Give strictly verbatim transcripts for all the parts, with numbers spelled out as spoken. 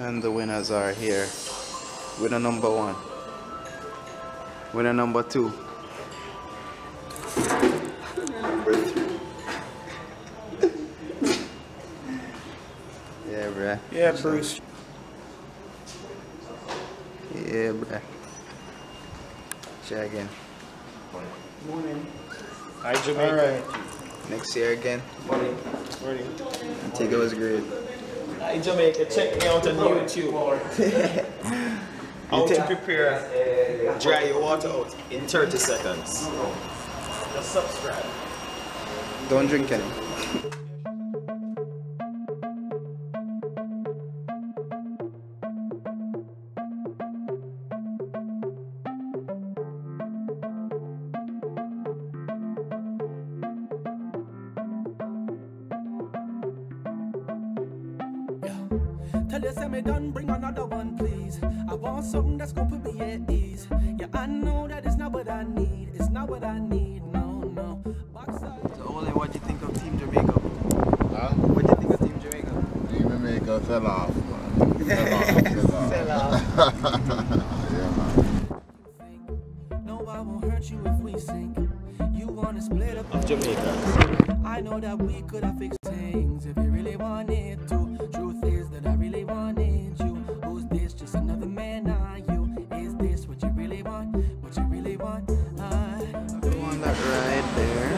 And the winners are here. Winner number one. Winner number two. Yeah, bruh. Yeah, Bruce. Yeah, bruh. Try again. Morning. Hi, Jamaica. Alright. Next year again. Morning. Morning. Antigua was great. Hi, Jamaica. Check me out on YouTube. How to prepare dry your water out in thirty seconds. Just subscribe. Don't drink any. Tell you, say me done, bring another one, please. I want something that's gonna put me at ease. Yeah, I know that it's not what I need. It's not what I need, no, no. Backside. So, Ole, what do you think of Team Jamaica? Huh? What do you think of Team Jamaica? Team Jamaica fell off, man. Fell off, fell off. Yeah, man. No, I won't hurt you if we sink. You wanna split up Of Jamaica. I know that we could have fixed things if you really wanted to. Truth is that I really wanted you. Who's this? Just another man, are you? Is this what you really want? What you really want? I The one that right there.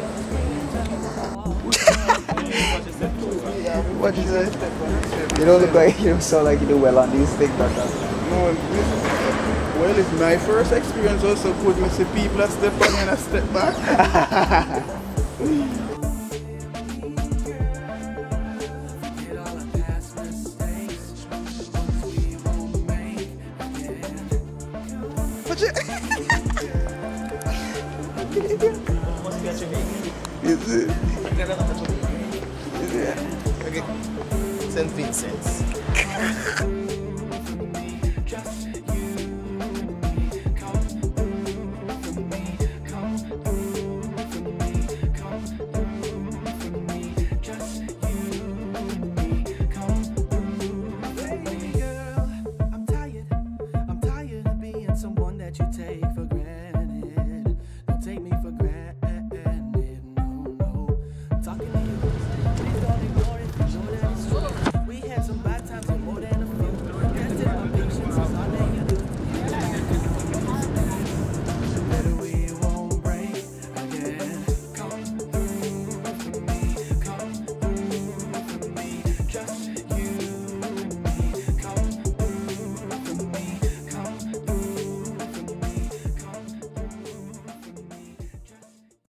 What you say? You don't look like you don't sound like you do well on these things, but No, this, well, it's my first experience also put me see people a step on and a step back. what you? Must be a Jamaican. Is it? Is it? Okay. Saint Vincent's.